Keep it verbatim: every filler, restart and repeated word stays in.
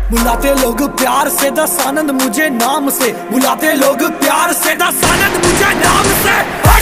बुलाते लोग प्यार से दस आनंद मुझे नाम से, बुलाते लोग प्यार से दस आनंद मुझे नाम से।